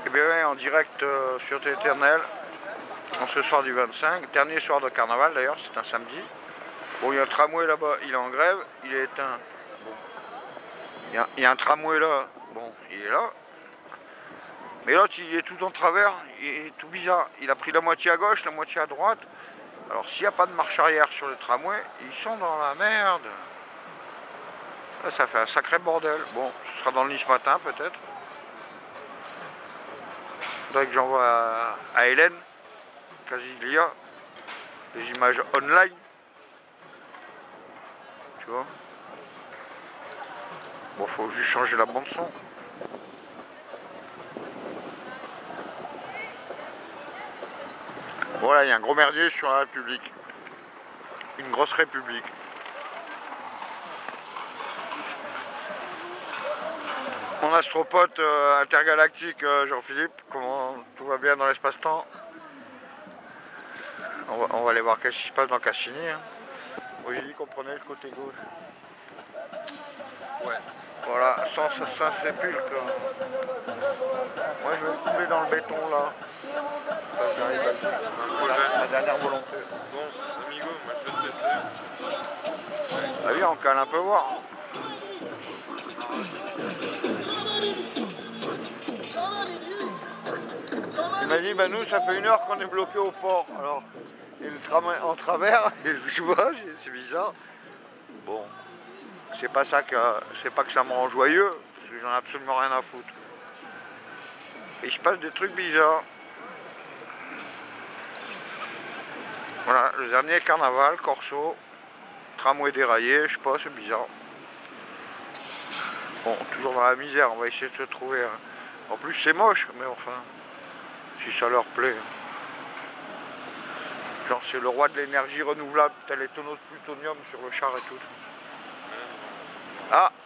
Et bien en direct sur Éternel, en ce soir du 25, dernier soir de carnaval d'ailleurs, c'est un samedi. Bon, il y a un tramway là-bas, il est en grève, il est éteint. Bon. Il y a un tramway là, bon, il est là. Mais l'autre, il est tout en travers, il est tout bizarre. Il a pris la moitié à gauche, la moitié à droite. Alors s'il n'y a pas de marche arrière sur le tramway, ils sont dans la merde. Là, ça fait un sacré bordel. Bon, ce sera dans le lit ce matin peut-être. Faudrait que j'envoie à Hélène, Casilia, les images online. Tu vois. Bon, faut juste changer la bande son. Voilà, il y a un gros merdier sur la République. Une grosse République. Mon astropote intergalactique Jean-Philippe, comment tout va bien dans l'espace-temps? On va aller voir qu'est-ce qui se passe dans Cassini. Hein. Bon, j'ai dit qu'on prenait le côté gauche. Ouais. Voilà, sans sépulcre. Moi je vais tomber dans le béton là. J'arrive à la dernière volonté. Bon, amigo, moi je vais te laisser. Ah oui, on cale un peu voir. Il m'a dit, bah nous ça fait 1 heure qu'on est bloqué au port. Alors, il y a le tram en travers, et je vois, c'est bizarre. Bon, c'est pas ça que ça me rend joyeux, parce que j'en ai absolument rien à foutre. Et il se passe des trucs bizarres. Voilà, le dernier carnaval, Corso, tramway déraillé, je sais pas, c'est bizarre. Bon, toujours dans la misère, on va essayer de se trouver. Hein. En plus c'est moche, mais enfin, si ça leur plaît. Genre c'est le roi de l'énergie renouvelable, t'as les tonneaux de plutonium sur le char et tout. Ah!